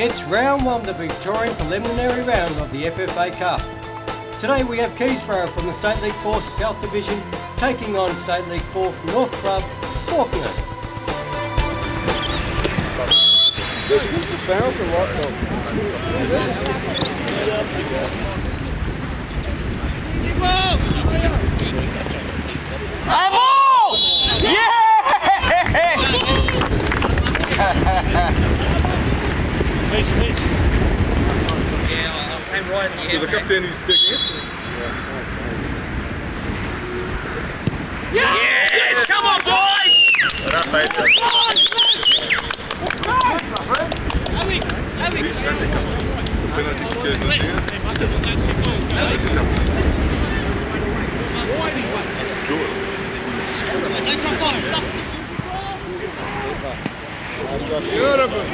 It's round one of the Victorian preliminary round of the FFA Cup. Today we have Keysborough from the State League 4 South Division taking on State League 4 North Club, Faulkner. The simple bounce a lot though. Yeah! Please. Yeah, I came right in the air. The captain is taking it. Yeah! Yes! Come on, boys! That's a couple. Penalty kick is not there. That's a couple. Beautiful.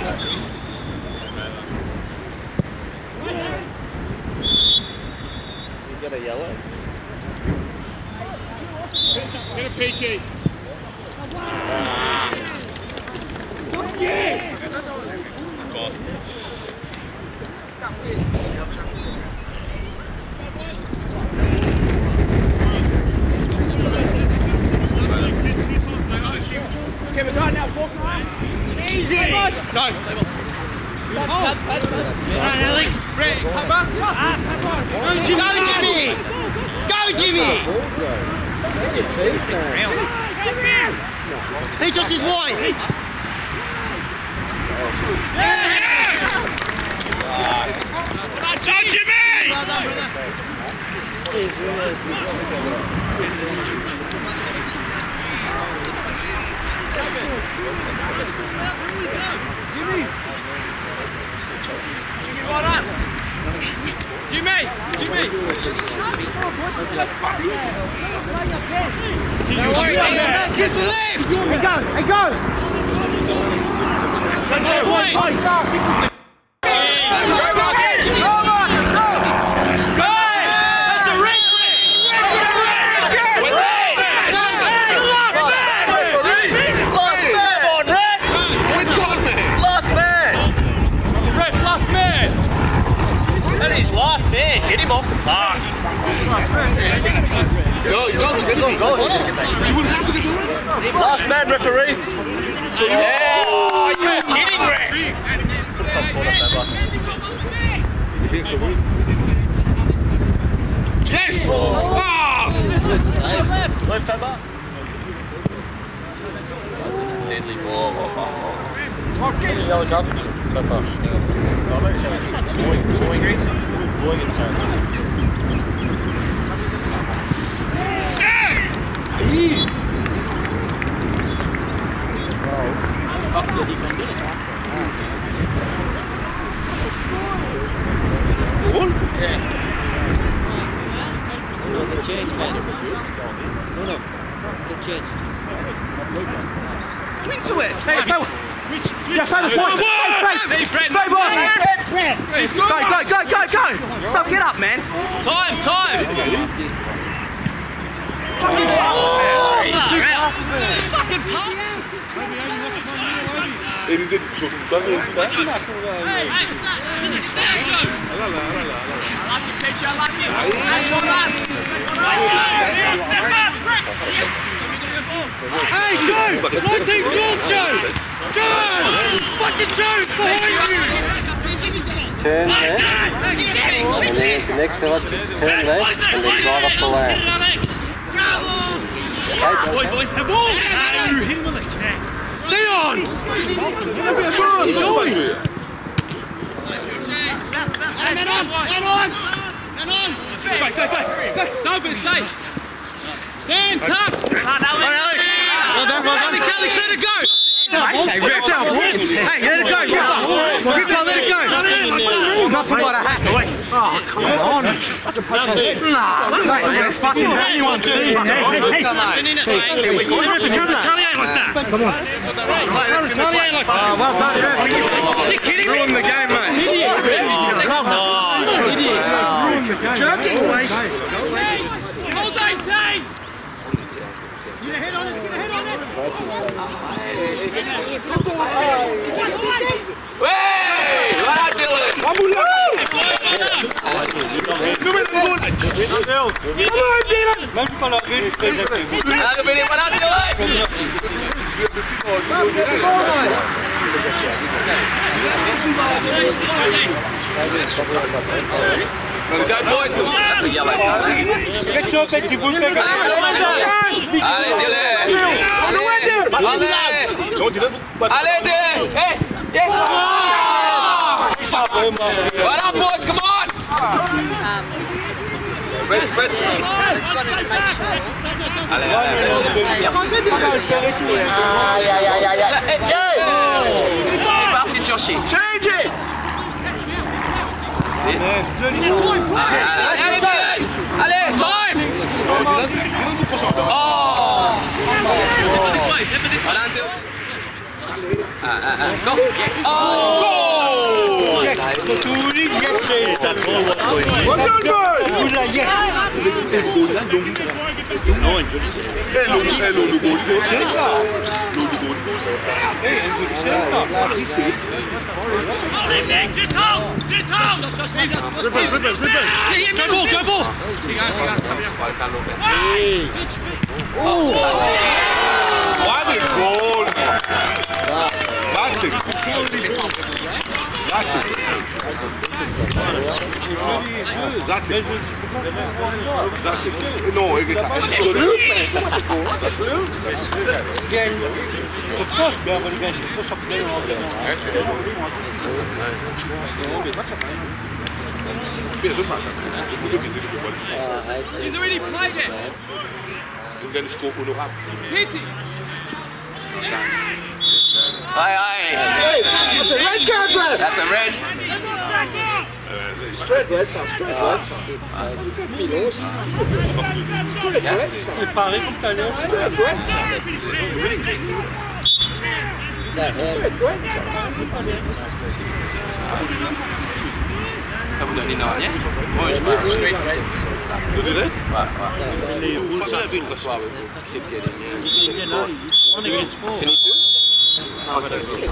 You get a yellow? Get a PG. Give it right now, Faulkner. Easy! Go! Pass. Right, Alex. Ready, come back. Go, Jimmy! Go, Jimmy! He just is wide. Go, Jimmy! Well done, Jimmy, well done. Jimmy. Kiss the left. Hey, go. Get him off the park. No, you don't. It's on goal. You wouldn't have to do it. Last man, referee. Yeah. Oh, you're kidding, Rex. Top corner, Faber. Against the win. Yes! Oh! Wait, Faber. Deadly ball. Yellow card. Faber. Oh, maybe it's toying. That's the defender. Goal? Yeah. No, they changed, man. No, they changed. Into it. Hey, Switch. Yeah, play the point. Hey, Fred. Go. Stop, get up, man. Time. Fucking pass. Elinizde çok güzel oldu da. Hey, Joe! One thing, Joe! Fucking Joe! Behind you! Turn left, and then the next side turn left, and then drive up the lane. Boy, the ball! Hit him with a chance. Leon! Go. Sober, stay. Dan, tuck. Alex, let it go. Hey, Rip, hey, let it go. Rip, let it go. Nothing but a hack away. Oh, come on. Nah, it's fucking anyone to see. Hey, retaliate like that. Come on. Retaliate like that. Well done, Rip. You kidding me? Ruin the game, mate. Come on. Joking, mate. Hold on, team. Get a head on it. Ouais, voilà Dylan. Allez, Billy, voilà Dylan. Let's go, boys. That's a yellow card. Allez, Dylan. Allez, Dylan. Hey, yes. Well done, boys. Come on. Spread, spread, spread. Allez, hey, basket, Joshy. Change it! That's it. Allez, Dylan. Allez, time. Oh. Well done, Dylan. Go. Oh. Yes! Yes, that ball was going in. Well done, boy! Yes! Non, une jolie série. What a goal! That's it. That's it. That's it. That's it. No, it's He's already played it. You're going to score honorable. Hit it. Aye, aye. Hey, that's a red card, Brad. That's a red. Straight red, sir. Straight red, sir. Below, sir. Straight red, sir. Il paraît comme tout à l'heure. Straight red, sir. Straight red, sir. Ça vous donne énorme, hein? Moi, je parle straight red. Vous le Ouais, Les roules ça avec le soir. ouais. on est against sport. Fini tout? Ah,